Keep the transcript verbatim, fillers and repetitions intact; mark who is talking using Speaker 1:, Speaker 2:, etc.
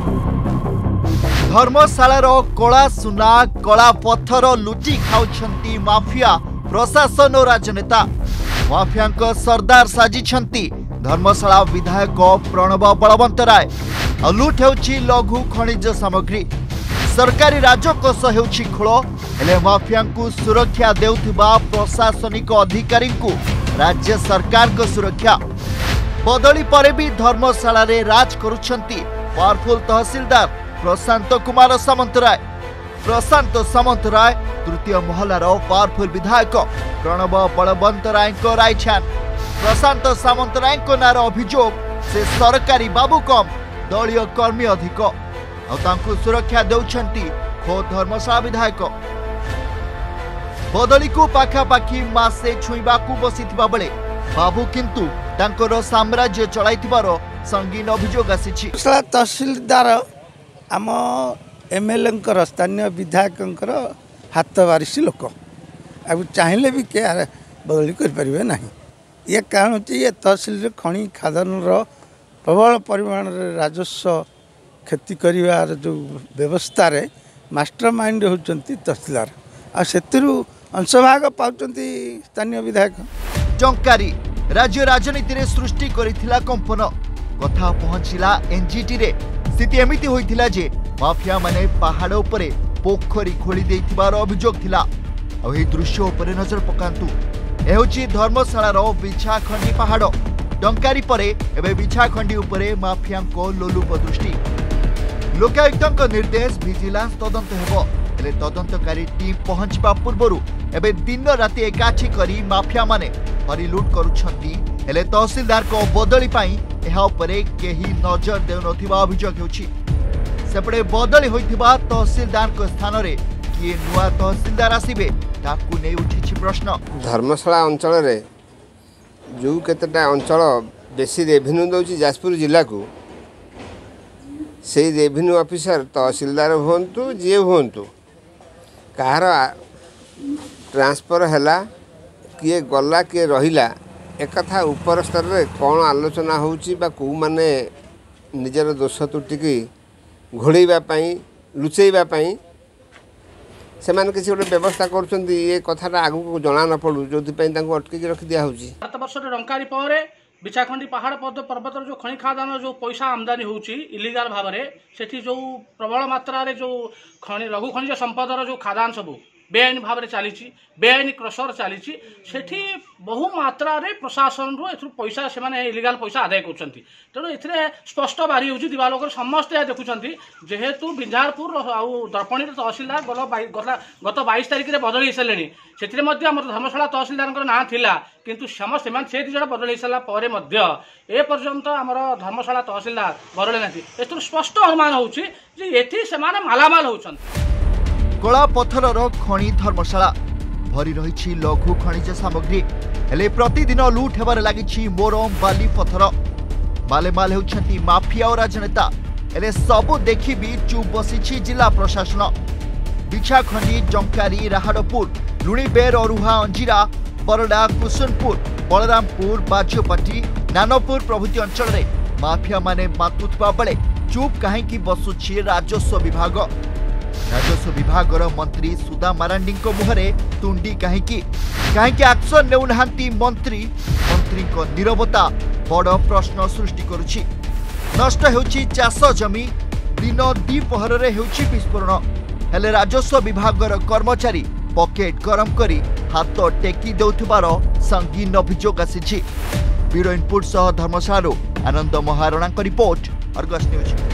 Speaker 1: धर्मशालार कला सुना कला पत्थर लुचि खाउछंती माफिया प्रशासन और राजनेता माफिया सरदार साजिछंती धर्मशाला विधायक प्रणव बलवंत राय। लुट हेउछि लघु खनिज सामग्री सरकारी राजकोष हेउछि खोल हेले माफिया को सुरक्षा देउथिबा प्रशासनिक अधिकारी को राज्य सरकार को सुरक्षा बदली परे भी धर्मशाला रे राज करुछंती पावरफुल तहसीलदार प्रशांत कुमार सामंतराय। प्रशांत सामंतराय तृतीय महलार पावरफुल विधायक प्रणव बलवंत राय रायछान। प्रशांत सामंतराय नार अभियोग से सरकारी बाबू कम दलीय कर्मी अधिक और सुरक्षा देउछंती खोद धर्मशाला विधायक। बदली को पाखापाखि मासे छुईबा को बसिथिबा बेले बाबू किंतु तांकर साम्राज्य चलाइथिबार संगीन अभियोग आसीछि।
Speaker 2: तहसीलदार आम एमएलए स्थानीय विधायक हाथ बारिश लोक अब चाहिए भी क्या बदली करें ना ये कारण ये तहसील खनि खादान प्रबल परिमाण राजस्व क्षति कर जो व्यवस्था रे मास्टर माइंड होती तहसीलदार आर अंशभाग पाँच स्थानीय विधायक।
Speaker 1: टंकारी राज्य राजनीति रे सृष्टि करिथिला कंपन कथा पहुंचला एनजीटी रे स्थिति एमिति होइथिला जे माफिया माने पहाड़ उपरे पोखरी खोली देइथिबार अभियोग थिला। आ एही दृश्य उपरे नजर पकांतु एहोची धर्मशालार बिछाखंडी पहाड़ टंकारी परे एबे बिछाखंडी उपरे माफिया को लोलुप दृष्टि लोकायुक्तक निर्देश विजिलेंस तदंत हेबो हेले तदंतकारी टीम पहुंचबा पूर्वरु एबे दिन राति एकाठी करी माफिया माने हरिलुट करुछंती हेले तहसीलदार को बदली पाई एहा उपरे केही नजर देउ नथिबा अभियोग हेउछि। सेपड़े बदली होइथिबा तहसीलदार को स्थान रे किए नुआ तहसीलदार आसीबे ताकू नै उठिछि प्रश्न।
Speaker 3: धर्मशाला अंचल रे जो केतेटा अंचल बेसी रेवेन्यू दउछि जाजपुर जिला को से रेवेन्यू ऑफिसर तहसीलदार होंतु जे होंतु कहार ट्रांसफर हैला किए गला किए रहिला एक कथा ऊपर स्तर रे कौन आलोचना होउची बा को माने निजर दोष त्रुटि की घोड़ेबा पई लुचेबा पई से माने किसी गोटे व्यवस्था करछंती ये कथाटा आगु को जणा न पडु जोथि पई तांको अटकी के रखि दिया होउची।
Speaker 4: सात वर्ष रंकारी परे बिछाखंडी पहाड़ पद पर्वत जो खनि खादान जो पैसा आमदानी होउची इलीगल भाबरे सेठी जो प्रबल मात्रा रे जो खनि लघु खनिज संपदर जो खादान सबु बेआईन भाव में चली बेआईन क्रसर चली सेठी बहु मात्रा रे प्रशासन रो एथु पैसा से माने इलीगल पैसा आदाय करछंती तेणु एथिरे स्पष्ट बारी होउची दिवालोकर समस्त देखुछंती जेहेतु बिंझारपुर आउ दर्पणी तहसीलदार गल गत बाईस तारिख रे बदली हेसलेनी सेथिरे मध्ये हमर धर्मशाला तहसीलदार ना थिला किंतु समस्त से से दिजण बदली हेसला परे मध्ये ए पर्यंत हमर धर्मशाला तहसीलदार बदले नाथि एथु स्पष्ट अनुमान होउची जे एथि से माने मालामाल होउछंती।
Speaker 1: कला पत्थर खनि धर्मशाला भरी रही लघु खनिज सामग्री हेले प्रतिदिन लुट हेबार लागिछि मोरम बाली पत्थर मालेमाल हेउछंती माफिया और राजनेता हेले सबु देखि भी चुप बसिछि जिला प्रशासन। बिछाखंडी जंकारी राहाड़पुर लुणीबेर अरुहा अंजिरा बरडा कुसुनपुर बलरामपुर बाजोपाटी नानपुर प्रभृति अंचल रे माफिया माने मातुथबा बेले चुप काहेकि बसुछि राजस्व विभाग। राजस्व विभाग मंत्री सुधा मारांडी मुहरे तुंडी कहीं कहीं एक्शन नेउनाहांती मंत्री मंत्री नीरवता बड़ प्रश्न सृष्टि करुछि। नष्ट हेउछि चाष जमी दिन द्विपहर रे हेउछि विस्फोरण हेले राजस्व विभाग कर्मचारी पकेट गरम करी हाथ टेकी देउथबार संगीन अभियोग आसीछि। ब्यूरो इनपुट सह Dharmasala Anand Maharana report Argus news.